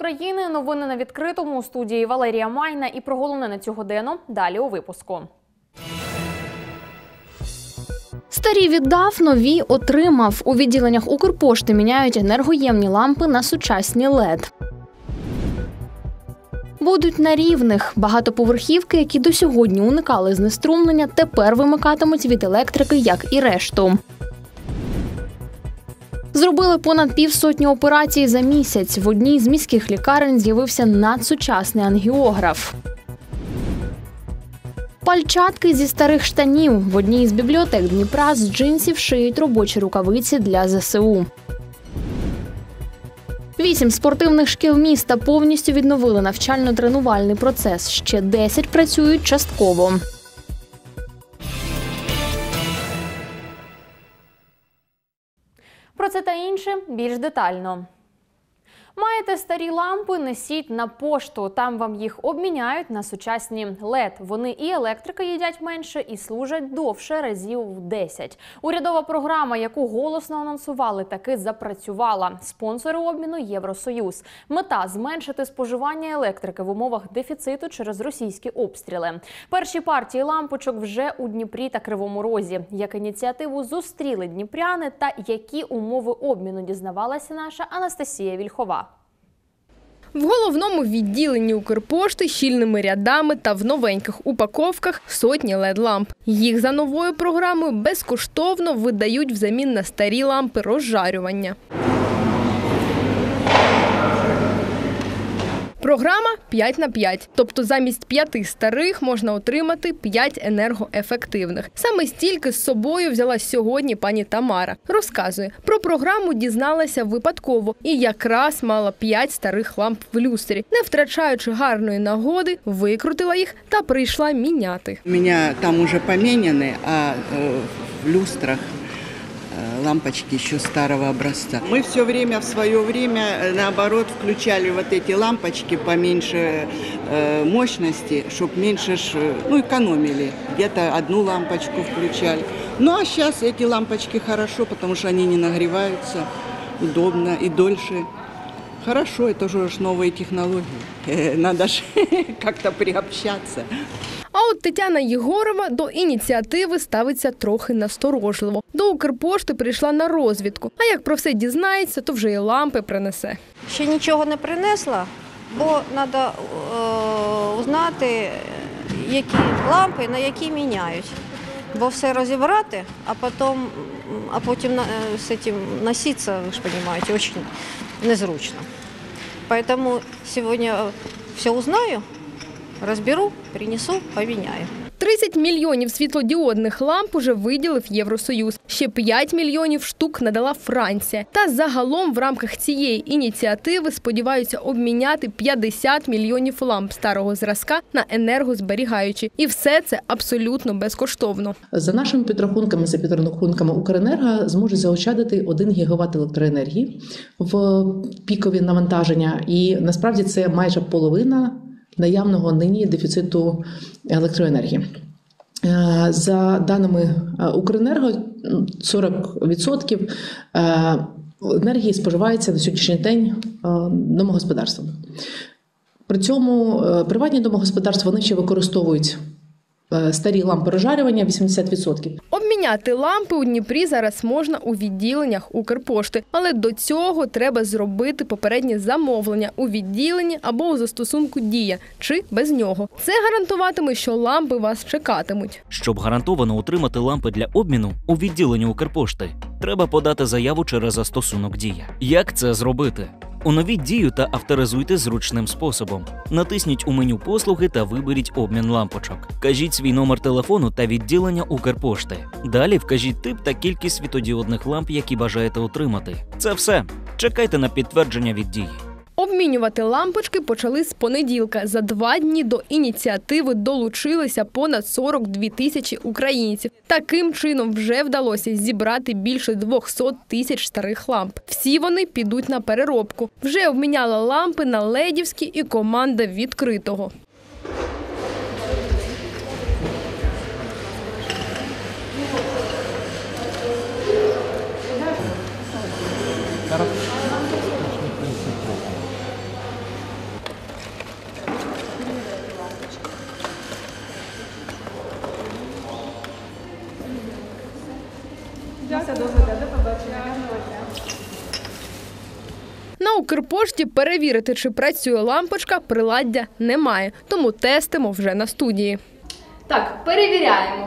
України, новини на відкритому, у студії Валерія Майна і про головне на цю годину далі у випуску. Старі віддав, нові отримав. У відділеннях Укрпошти міняють енергоємні лампи на сучасні LED. Будуть на рівних. Багатоповерхівки, які до сьогодні уникали знеструмлення, тепер вимикатимуть від електрики, як і решту. Зробили понад 500 операцій за місяць. В одній з міських лікарень з'явився надсучасний ангіограф. Пальчатки зі старих штанів. В одній з бібліотек Дніпра з джинсів шиють робочі рукавиці для ЗСУ. 8 спортивних шкіл міста повністю відновили навчально-тренувальний процес. Ще 10 працюють частково. Про це та інше більш детально. Маєте старі лампи – несіть на пошту. Там вам їх обміняють на сучасні LED. Вони і електрики їдять менше, і служать довше, разів в 10. Урядова програма, яку голосно анонсували, таки запрацювала. Спонсори обміну – Євросоюз. Мета – зменшити споживання електрики в умовах дефіциту через російські обстріли. Перші партії лампочок вже у Дніпрі та Кривому Розі. Як ініціативу зустріли дніпряни та які умови обміну, дізнавалася наша Анастасія Вільхова. В головному відділенні Укрпошти щільними рядами та в новеньких упаковках сотні LED-ламп. Їх за новою програмою безкоштовно видають взамін на старі лампи розжарювання. Програма 5 на 5, тобто замість 5 старих можна отримати 5 енергоефективних. Саме стільки з собою взяла сьогодні пані Тамара. Розказує, про програму дізналася випадково і якраз мала 5 старих ламп в люстрі. Не втрачаючи гарної нагоди, викрутила їх та прийшла міняти. У мене там вже поміняні, а в люстрах лампочки еще старого образца. Мы все время, в свое время, наоборот, включали вот эти лампочки поменьше мощности, чтобы меньше, экономили. Где-то одну лампочку включали. Ну а сейчас эти лампочки хорошо, потому что они не нагреваются, удобно и дольше. Хорошо, это уже новые технологии. Надо же как-то приобщаться. А от Тетяна Єгорова до ініціативи ставиться трохи насторожливо. До Укрпошти прийшла на розвідку. А як про все дізнається, то вже і лампи принесе. Ще нічого не принесла, бо треба узнати, які лампи на які міняють. Бо все розібрати, а потім з цим носитися, ви ж розумієте, дуже незручно. Тому сьогодні все узнаю. Розберу, принесу, поміняю. 30 мільйонів світлодіодних ламп уже виділив Євросоюз. Ще 5 мільйонів штук надала Франція. Та загалом в рамках цієї ініціативи сподіваються обміняти 50 мільйонів ламп старого зразка на енергозберігаючі. І все це абсолютно безкоштовно. За нашими підрахунками, за підрахунками Укренерго, зможе заощадити 1 гігават електроенергії в пікові навантаження. І насправді це майже половина наявного нині дефіциту електроенергії. За даними Укренерго, 40% енергії споживається на сьогоднішній день домогосподарствами. При цьому приватні домогосподарства, вони ще використовують старі лампи розжарювання 80%. Обміняти лампи у Дніпрі зараз можна у відділеннях Укрпошти. Але до цього треба зробити попереднє замовлення у відділенні або у застосунку «Дія» чи без нього. Це гарантуватиме, що лампи вас чекатимуть. Щоб гарантовано отримати лампи для обміну у відділенні Укрпошти, треба подати заяву через застосунок «Дія». Як це зробити? Оновіть Дію та авторизуйте зручним способом. Натисніть у меню «Послуги» та виберіть обмін лампочок. Вкажіть свій номер телефону та відділення Укрпошти. Далі вкажіть тип та кількість світодіодних ламп, які бажаєте отримати. Це все. Чекайте на підтвердження від Дії. Обмінювати лампочки почали з понеділка. За 2 дні до ініціативи долучилися понад 42 тисячі українців. Таким чином вже вдалося зібрати більше 200 тисяч старих ламп. Всі вони підуть на переробку. Вже обміняла лампи на ледівські і команда відкритого. На Укрпошті перевірити, чи працює лампочка, приладдя немає, тому тестимо вже на студії. Так, перевіряємо.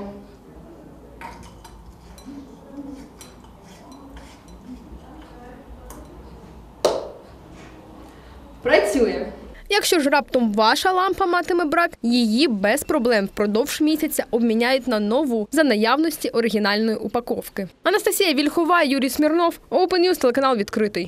Працює. Якщо ж раптом ваша лампа матиме брак, її без проблем впродовж місяця обміняють на нову за наявності оригінальної упаковки. Анастасія Вільхова, Юрій Смірнов, Open News, телеканал «Відкритий».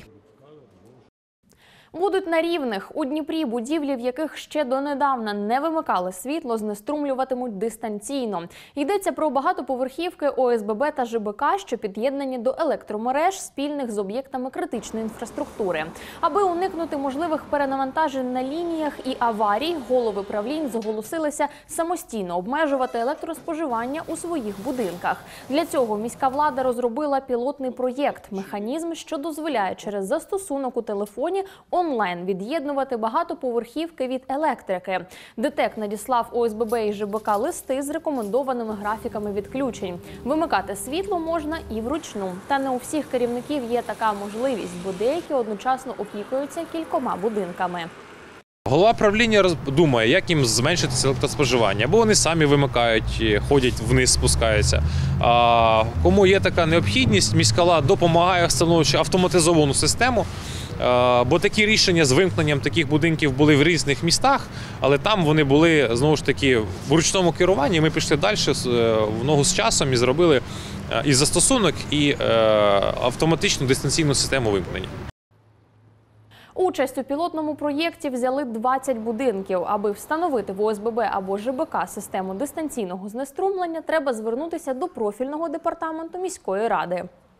Будуть на Рівних. У Дніпрі будівлі, в яких ще донедавна не вимикали світло, знеструмлюватимуть дистанційно. Йдеться про багатоповерхівки ОСББ та ЖБК, що під'єднані до електромереж, спільних з об'єктами критичної інфраструктури. Аби уникнути можливих перенавантажень на лініях і аварій, голови правлінь зголосилися самостійно обмежувати електроспоживання у своїх будинках. Для цього міська влада розробила пілотний проєкт – механізм, що дозволяє через застосунок у телефоні онлайн від'єднувати багатоповерхівки від електрики. ДТЕК надіслав ОСББ і ЖБК листи з рекомендованими графіками відключень. Вимикати світло можна і вручну. Та не у всіх керівників є така можливість, бо деякі одночасно опікуються кількома будинками. Голова правління думає, як їм зменшити електроспоживання. Або вони самі вимикають, ходять вниз, спускаються. А кому є така необхідність, міська влада допомагає, встановлюючи автоматизовану систему. Бо такі рішення з вимкненням таких будинків були в різних містах, але там вони були, знову ж таки, в ручному керуванні. Ми пішли далі в ногу з часом і зробили і застосунок, і автоматичну дистанційну систему вимкнення. Участь у пілотному проєкті взяли 20 будинків. Аби встановити в ОСББ або ЖБК систему дистанційного знеструмлення, треба звернутися до профільного департаменту міської ради.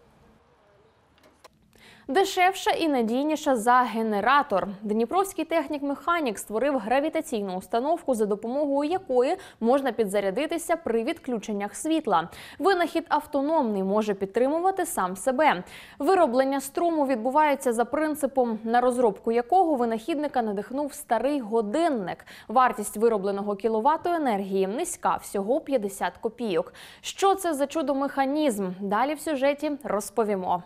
Дешевша і надійніша за генератор. Дніпровський технік-механік створив гравітаційну установку, за допомогою якої можна підзарядитися при відключеннях світла. Винахід автономний, може підтримувати сам себе. Вироблення струму відбувається за принципом, на розробку якого винахідника надихнув старий годинник. Вартість виробленого кіловату енергії низька – всього 50 копійок. Що це за чудо-механізм? Далі в сюжеті розповімо.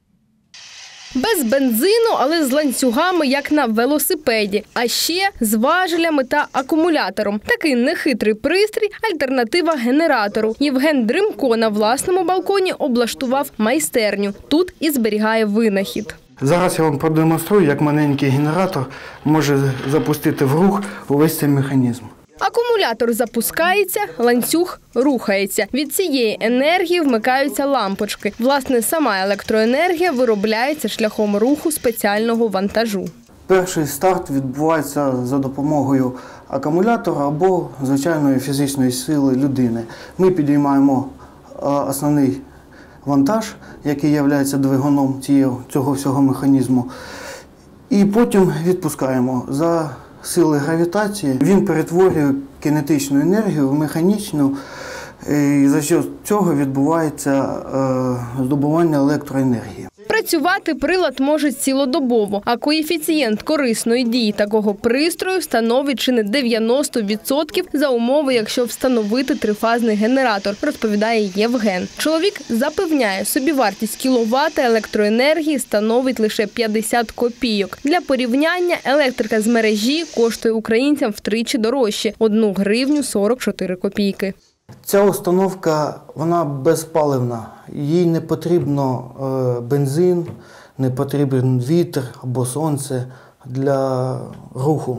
Без бензину, але з ланцюгами, як на велосипеді. А ще з важелями та акумулятором. Такий нехитрий пристрій – альтернатива генератору. Євген Дримко на власному балконі облаштував майстерню. Тут і зберігає винахід. Зараз я вам продемонструю, як маленький генератор може запустити в рух увесь цей механізм. Акумулятор запускається, ланцюг рухається. Від цієї енергії вмикаються лампочки. Власне, сама електроенергія виробляється шляхом руху спеціального вантажу. Перший старт відбувається за допомогою акумулятора або звичайної фізичної сили людини. Ми підіймаємо основний вантаж, який є двигуном цього всього механізму, і потім відпускаємо. За сили гравітації він перетворює кинетичну енергію в механічну, і за що цього відбувається здобування електроенергії. Працювати прилад може цілодобово, а коефіцієнт корисної дії такого пристрою становить чи не 90% за умови, якщо встановити трифазний генератор, розповідає Євген. Чоловік запевняє, собівартість кіловата електроенергії становить лише 50 копійок. Для порівняння, електрика з мережі коштує українцям втричі дорожче – 1 гривню 44 копійки. Ця установка, вона безпаливна. Їй не потрібно бензин, не потрібен вітер або сонце для руху.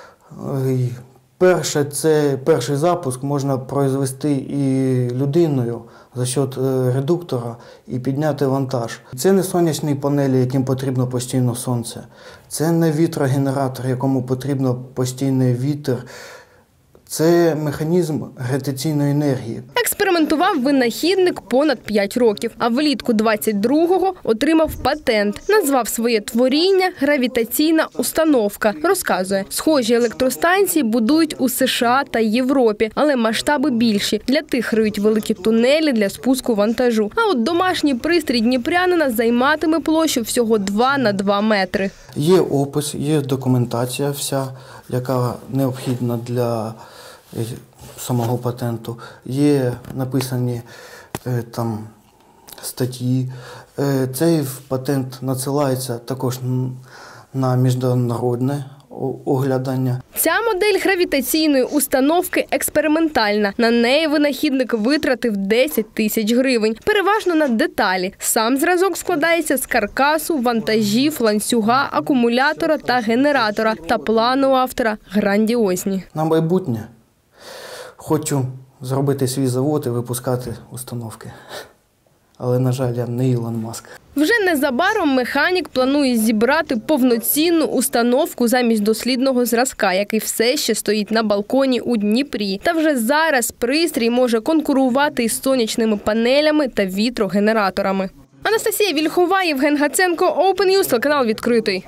Перший запуск можна произвести і людиною за счет редуктора і підняти вантаж. Це не сонячні панелі, яким потрібно постійно сонце. Це не вітрогенератор, якому потрібно постійний вітер. Це механізм гравітаційної енергії. Експериментував винахідник понад 5 років, а влітку 22-го отримав патент. Назвав своє творіння «Гравітаційна установка». Розказує, схожі електростанції будують у США та Європі, але масштаби більші. Для тих риють великі тунелі для спуску вантажу. А от домашній пристрій дніпрянина займатиме площу всього 2 на 2 метри. Є опис, є документація вся, яка необхідна для самого патенту. Є написані там статті. Цей патент надсилається також на міжнародне оглядання. Ця модель гравітаційної установки експериментальна. На неї винахідник витратив 10 тисяч гривень. Переважно на деталі. Сам зразок складається з каркасу, вантажів, ланцюга, акумулятора та генератора. Та плани у автора грандіозні. На майбутнє хочу зробити свій завод і випускати установки. Але, на жаль, я не Ілон Маск. Вже незабаром механік планує зібрати повноцінну установку замість дослідного зразка, який все ще стоїть на балконі у Дніпрі. Та вже зараз пристрій може конкурувати із сонячними панелями та вітрогенераторами. Анастасія Вільхова, Євген Гаценко, Open News, телеканал «Відкритий».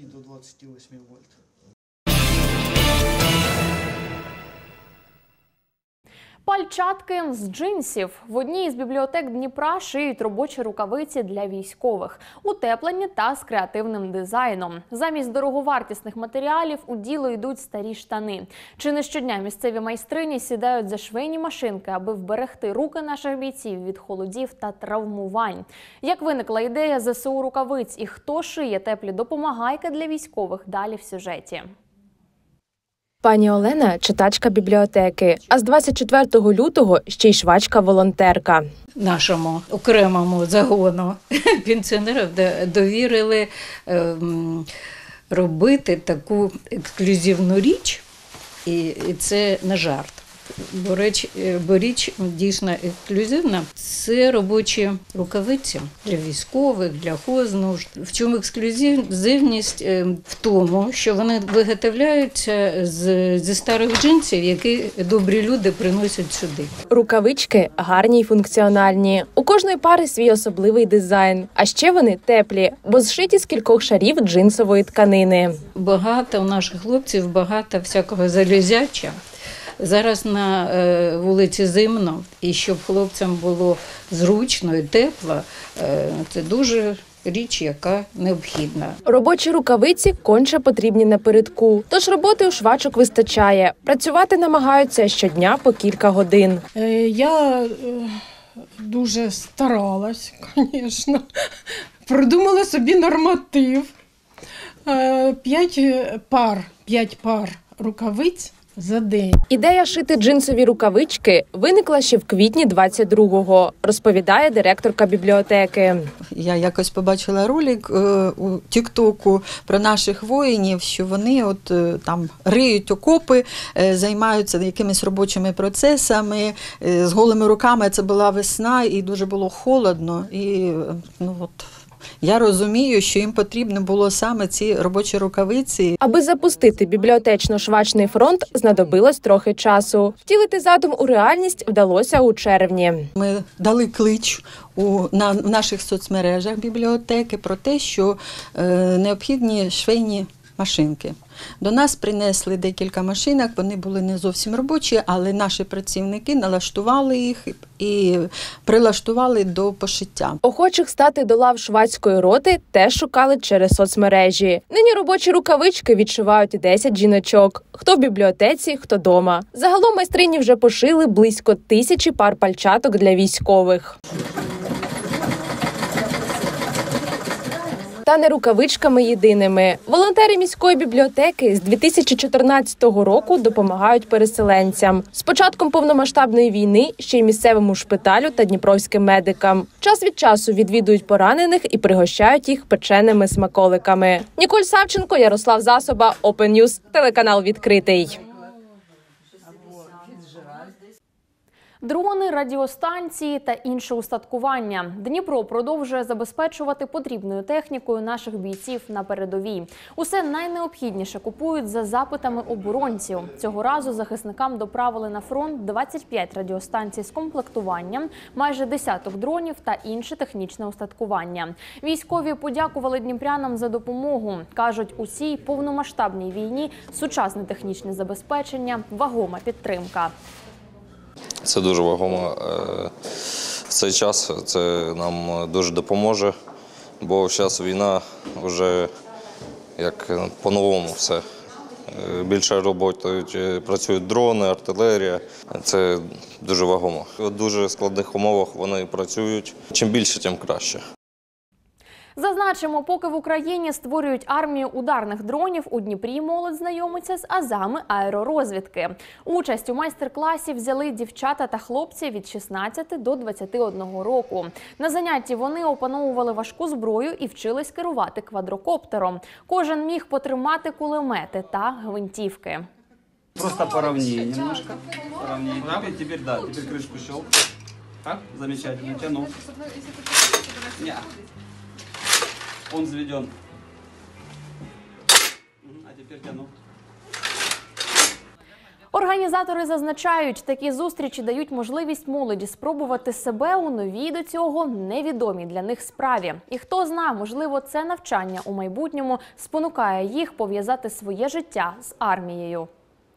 Пальчатки з джинсів. В одній із бібліотек Дніпра шиють робочі рукавиці для військових. Утеплені та з креативним дизайном. Замість дороговартісних матеріалів у діло йдуть старі штани. Чи не щодня місцеві майстрині сідають за швейні машинки, аби вберегти руки наших бійців від холодів та травмувань. Як виникла ідея ЗСУ рукавиць і хто шиє теплі допомагайки для військових, далі в сюжеті. Пані Олена – читачка бібліотеки, а з 24 лютого ще й швачка-волонтерка. Нашому окремому загону пенсіонерів довірили робити таку ексклюзивну річ, і це не жарт. Бо річ дійсно ексклюзивна. Це робочі рукавиці для військових, для хознужд. В чому ексклюзивність? В тому, що вони виготовляються зі старих джинсів, які добрі люди приносять сюди. Рукавички гарні й функціональні. У кожної пари свій особливий дизайн. А ще вони теплі, бо зшиті з кількох шарів джинсової тканини. Багато у наших хлопців, багато всякого залізяча. Зараз на вулиці зимно, і щоб хлопцям було зручно і тепло, це дуже річ, яка необхідна. Робочі рукавиці конче потрібні напередку, тож роботи у швачок вистачає. Працювати намагаються щодня по кілька годин. Я дуже старалась, звісно. Придумала собі норматив. 5 пар рукавиць за день. Ідея шити джинсові рукавички виникла ще в квітні 22-го, розповідає директорка бібліотеки. Я якось побачила ролик у Тік-Току про наших воїнів, що вони там риють окопи, займаються якимись робочими процесами, з голими руками. Це була весна і дуже було холодно. І я розумію, що їм потрібно було саме ці робочі рукавиці. Аби запустити бібліотечно-швачний фронт, знадобилось трохи часу. Втілити задум у реальність вдалося у червні. Ми дали клич в наших соцмережах бібліотеки про те, що необхідні швейні машинки. До нас принесли декілька машинок, вони були не зовсім робочі, але наші працівники налаштували їх і прилаштували до пошиття. Охочих стати до лав швачської роти теж шукали через соцмережі. Нині робочі рукавички відшивають 10 жіночок. Хто в бібліотеці, хто дома. Загалом майстрині вже пошили близько 1000 пар пальчаток для військових. Та не рукавичками єдиними. Волонтери міської бібліотеки з 2014 року допомагають переселенцям. З початком повномасштабної війни ще й місцевому шпиталю та дніпровським медикам. Час від часу відвідують поранених і пригощають їх печеними смаколиками. Ніколь Савченко, Ярослав Засоба, Open News, телеканал «Відкритий». Дрони, радіостанції та інше устаткування. Дніпро продовжує забезпечувати потрібною технікою наших бійців на передовій. Усе найнеобхідніше купують за запитами оборонців. Цього разу захисникам доправили на фронт 25 радіостанцій з комплектуванням, майже десяток дронів та інше технічне устаткування. Військові подякували дніпрянам за допомогу. Кажуть, у цій повномасштабній війні сучасне технічне забезпечення – вагома підтримка. Це дуже вагомо в цей час, це нам дуже допоможе, бо зараз війна вже як по-новому все. більше працюють дрони, артилерія. Це дуже вагомо. У дуже складних умовах вони працюють. Чим більше, тим краще. Зазначимо, поки в Україні створюють армію ударних дронів, у Дніпрі молодь знайомиться з азами аеророзвідки. Участь у майстер-класі взяли дівчата та хлопці від 16 до 21 року. На занятті вони опановували важку зброю і вчились керувати квадрокоптером. Кожен міг потримати кулемети та гвинтівки. Просто поровнее немножко. Поровнее. Теперь да, теперь крышку щелк. Так, замечательно, тяну. Он заведен. А теперь тяну. Організатори зазначають, такі зустрічі дають можливість молоді спробувати себе у новій до цього невідомій для них справі. І хто знає, можливо, це навчання у майбутньому спонукає їх пов'язати своє життя з армією.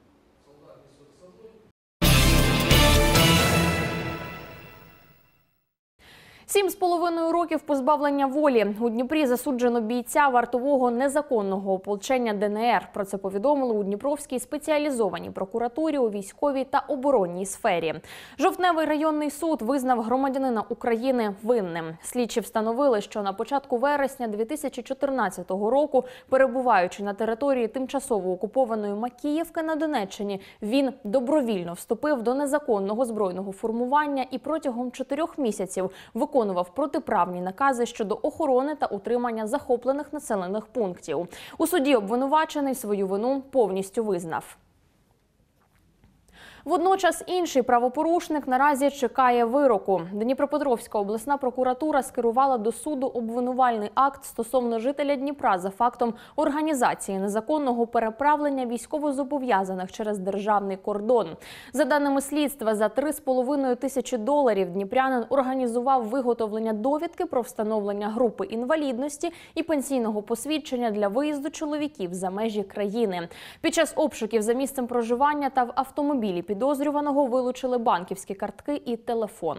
7,5 років позбавлення волі. У Дніпрі засуджено бійця вартового незаконного ополчення ДНР. Про це повідомили у Дніпровській спеціалізованій прокуратурі у військовій та оборонній сфері. Жовтневий районний суд визнав громадянина України винним. Слідчі встановили, що на початку вересня 2014 року, перебуваючи на території тимчасово окупованої Макіївки на Донеччині, він добровільно вступив до незаконного збройного формування і протягом 4 місяців виконував протиправні накази щодо охорони та утримання захоплених населених пунктів. У суді обвинувачений свою вину повністю визнав. Водночас інший правопорушник наразі чекає вироку. Дніпропетровська обласна прокуратура скерувала до суду обвинувальний акт стосовно жителя Дніпра за фактом організації незаконного переправлення військовозобов'язаних через державний кордон. За даними слідства, за $3,5 тисячі дніпрянин організував виготовлення довідки про встановлення групи інвалідності і пенсійного посвідчення для виїзду чоловіків за межі країни. Під час обшуків за місцем проживання та в автомобілі підозрюваного вилучили банківські картки і телефон.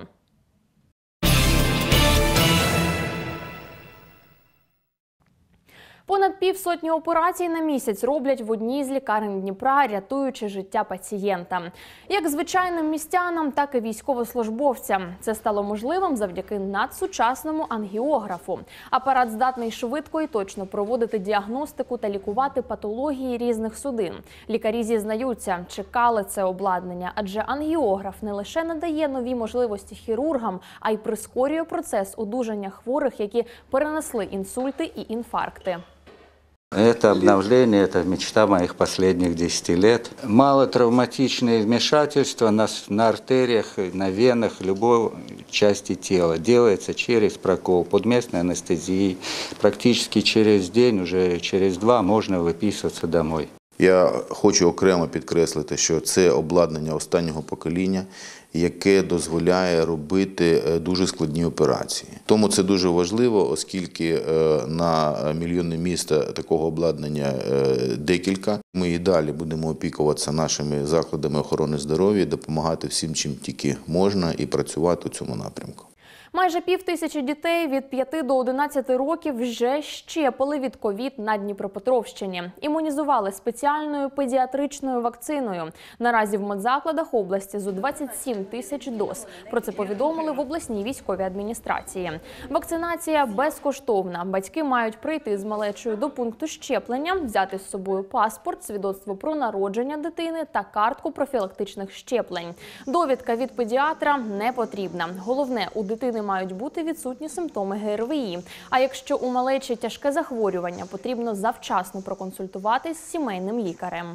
Понад півсотні операцій на місяць роблять в одній з лікарень Дніпра, рятуючи життя пацієнта. Як звичайним містянам, так і військовослужбовцям. Це стало можливим завдяки надсучасному ангіографу. Апарат здатний швидко і точно проводити діагностику та лікувати патології різних судин. Лікарі зізнаються, чекали це обладнання, адже ангіограф не лише надає нові можливості хірургам, а й прискорює процес одужання хворих, які перенесли інсульти і інфаркти. Это обновление, это мечта моих последних 10 лет. Малотравматичные вмешательства на артериях, на венах любой части тела. Делается через прокол под местной анестезией. Практически через день, уже через 2 можно выписываться домой. Я хочу окремо підкреслити, що це обладнання останнього покоління, яке дозволяє робити дуже складні операції. Тому це дуже важливо, оскільки на мільйони міста такого обладнання декілька. Ми і далі будемо опікуватися нашими закладами охорони здоров'я, допомагати всім, чим тільки можна, і працювати у цьому напрямку. Майже 5000 дітей від 5 до 11 років вже щепили від ковід на Дніпропетровщині. Імунізували спеціальною педіатричною вакциною. Наразі в медзакладах області зо 27 тисяч доз. Про це повідомили в обласній військовій адміністрації. Вакцинація безкоштовна. Батьки мають прийти з малечою до пункту щеплення, взяти з собою паспорт, свідоцтво про народження дитини та картку профілактичних щеплень. Довідка від педіатра не потрібна. Головне, у дитини мають бути відсутні симптоми ГРВІ. А якщо у малечі тяжке захворювання, потрібно завчасно проконсультуватись з сімейним лікарем.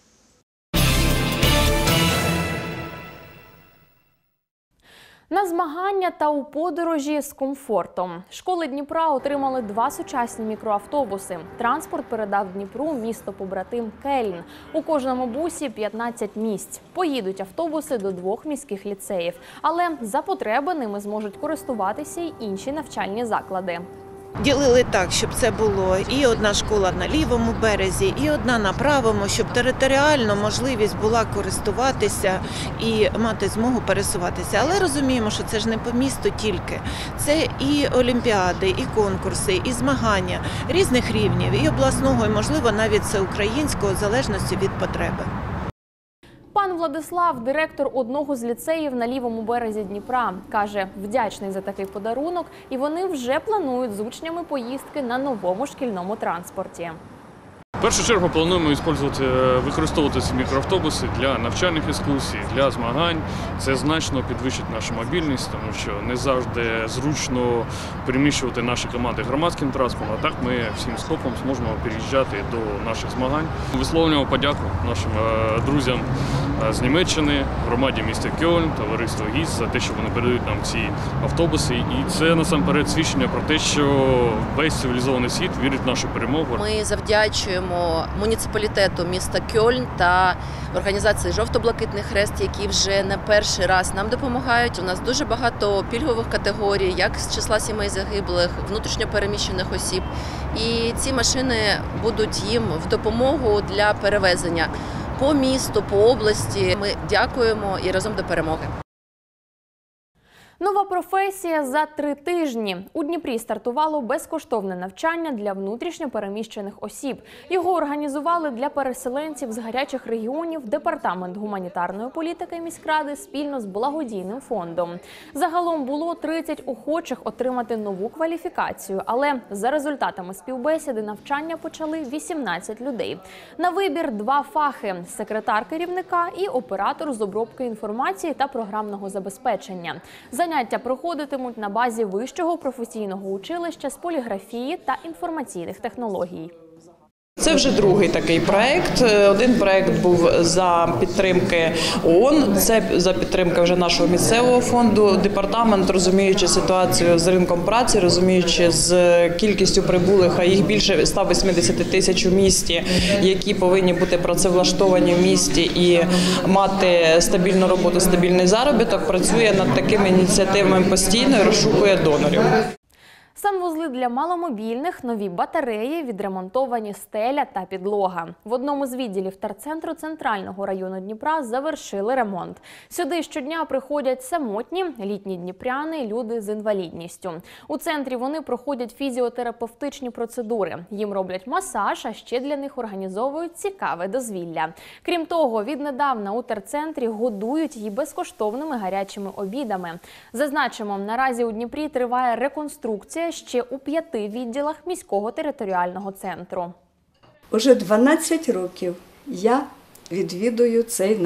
На змагання та у подорожі з комфортом. Школи Дніпра отримали 2 сучасні мікроавтобуси. Транспорт передав Дніпру місто-побратим Кельн. У кожному бусі 15 місць. Поїдуть автобуси до 2 міських ліцеїв. Але за потреби ними зможуть користуватися й інші навчальні заклади. ділили так, щоб це було і одна школа на лівому березі, і одна на правому, щоб територіально можливість була користуватися і мати змогу пересуватися. Але розуміємо, що це ж не по місту тільки. Це і олімпіади, і конкурси, і змагання різних рівнів, і обласного, і, можливо, навіть всеукраїнського, в залежності від потреби. Пан Владислав – директор одного з ліцеїв на лівому березі Дніпра. Каже, вдячний за такий подарунок, і вони вже планують з учнями поїздки на новому шкільному транспорті. В першу чергу плануємо використовувати ці мікроавтобуси для навчальних екскурсій, для змагань. Це значно підвищить нашу мобільність, тому що не завжди зручно переміщувати наші команди громадським транспортом, а так ми всім скопом зможемо переїжджати до наших змагань. Висловлюємо подяку нашим друзям з Німеччини, громаді міста Кьольн, товариству ГІС за те, що вони передають нам ці автобуси. І це насамперед свідчення про те, що весь цивілізований світ вірить в нашу перемогу. Ми завдячуємо муніципалітету міста Кьольн та організації «Жовто-блакитний хрест», які вже не перший раз нам допомагають. У нас дуже багато пільгових категорій, як з числа сімей загиблих, внутрішньо переміщених осіб. І ці машини будуть їм в допомогу для перевезення по місту, по області. Ми дякуємо і разом до перемоги. Нова професія за 3 тижні. У Дніпрі стартувало безкоштовне навчання для внутрішньо переміщених осіб. Його організували для переселенців з гарячих регіонів Департамент гуманітарної політики міськради спільно з благодійним фондом. Загалом було 30 охочих отримати нову кваліфікацію, але за результатами співбесіди навчання почали 18 людей. На вибір 2 фахи – секретар керівника і оператор з обробки інформації та програмного забезпечення. Заняття проходитимуть на базі Вищого професійного училища з поліграфії та інформаційних технологій. Це вже другий такий проект. Один проект був за підтримки ООН, це за підтримки вже нашого місцевого фонду. Департамент, розуміючи ситуацію з ринком праці, розуміючи з кількістю прибулих, а їх більше 180 тисяч у місті, які повинні бути працевлаштовані в місті і мати стабільну роботу, стабільний заробіток, працює над такими ініціативами постійно і розшукує донорів. Санвузли для маломобільних, нові батареї, відремонтовані стеля та підлога. В одному з відділів терцентру Центрального району Дніпра завершили ремонт. Сюди щодня приходять самотні, літні дніпряни, люди з інвалідністю. У центрі вони проходять фізіотерапевтичні процедури. Їм роблять масаж, а ще для них організовують цікаве дозвілля. Крім того, віднедавна у терцентрі годують її безкоштовними гарячими обідами. Зазначимо, наразі у Дніпрі триває реконструкція ще у 5 відділах міського територіального центру. Уже 12 років я відвідую цей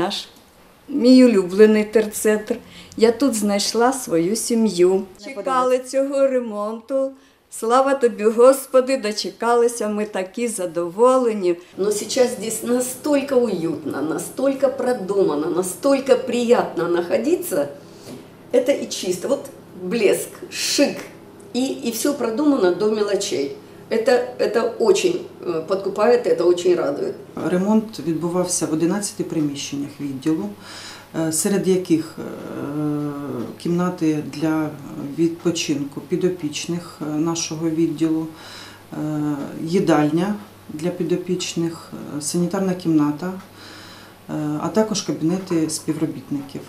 мій улюблений терцентр. Я тут знайшла свою сім'ю. Чекали цього ремонту. Слава тобі, Господи, дочекалися, ми такі задоволені. Но сейчас здесь настолько уютно, настолько продумано, настолько приятно находиться. Это и чисто. Вот блеск, шик. И все продумано до мелочей. Это очень подкупает, это очень радует. Ремонт відбувався в 11 приміщеннях відділу, серед яких кімнати для відпочинку підопічних нашого відділу, їдальня для підопічних, санітарна кімната, а також кабінети співробітників.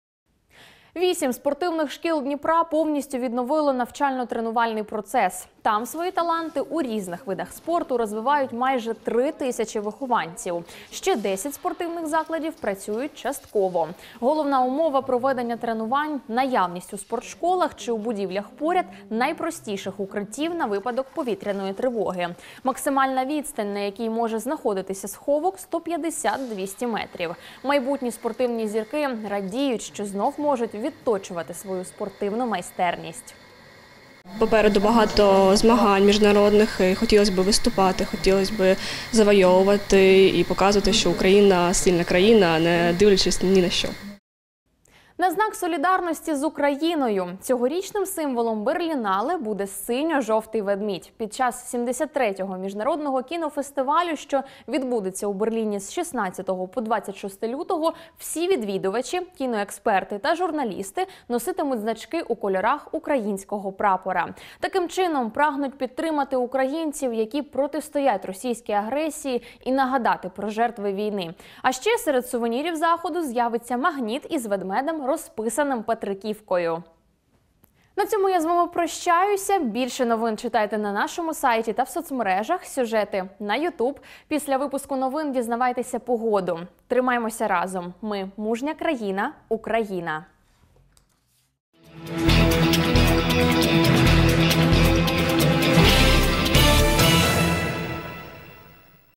8 спортивних шкіл Дніпра повністю відновили навчально-тренувальний процес. Там свої таланти у різних видах спорту розвивають майже 3 тисячі вихованців. Ще 10 спортивних закладів працюють частково. Головна умова проведення тренувань – наявність у спортшколах чи у будівлях поряд найпростіших укриттів на випадок повітряної тривоги. Максимальна відстань, на якій може знаходитися сховок – 150-200 метрів. Майбутні спортивні зірки радіють, що знов можуть відточувати свою спортивну майстерність. Попереду багато змагань міжнародних, і хотілося б виступати, хотілося б завойовувати і показувати, що Україна – сильна країна, не дивлячись ні на що. На знак солідарності з Україною цьогорічним символом Берлінале буде синьо-жовтий ведмідь. Під час 73-го міжнародного кінофестивалю, що відбудеться у Берліні з 16 по 26 лютого, всі відвідувачі, кіноексперти та журналісти носитимуть значки у кольорах українського прапора. Таким чином прагнуть підтримати українців, які протистоять російській агресії, і нагадати про жертви війни. А ще серед сувенірів заходу з'явиться магніт із ведмедем, розписаним Петриківкою. На цьому я з вами прощаюся. Більше новин читайте на нашому сайті та в соцмережах, сюжети на YouTube. Після випуску новин дізнавайтеся погоду. Тримаймося разом. Ми – мужня країна, Україна.